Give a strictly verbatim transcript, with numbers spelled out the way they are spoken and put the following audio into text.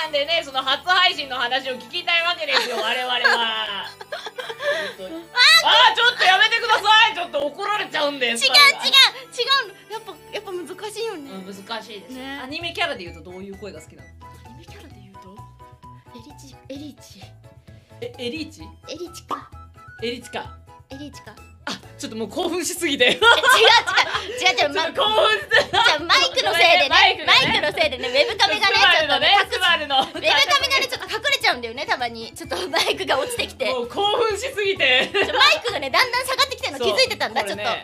なんでね、その初配信の話を聞きたいわけですよ、我々は。あー、ちょっとやめてください。ちょっと怒られちゃうんです。 違う違う違う、やっぱやっぱ難しいよね。 うん、難しいですね。 アニメキャラで言うとどういう声が好きなの？ アニメキャラで言うとエリチエリチえ、エリーチ？ エリチかエリチか。 エリチか。 あ、ちょっともう興奮しすぎて。違う違う違う違う、ま、 興奮して。 じゃあマイクのせいでね、マイクのせいでね、ウェブカメがね、ちょっとね、 スバルのウェブカメがね、ちょっと隠れちゃうんだよね、たまに。ちょっとマイクが落ちてきて、 もう興奮しすぎて、 マイクがね、だんだん下がってきてるの気づいてたんだ、ちょっと。